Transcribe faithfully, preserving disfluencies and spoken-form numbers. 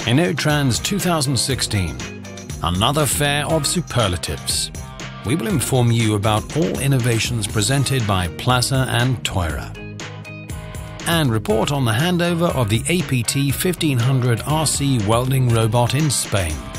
InnoTrans two thousand sixteen, another fair of superlatives. We will inform you about all innovations presented by Plasser and Theurer, and report on the handover of the A P T fifteen hundred R C welding robot in Spain.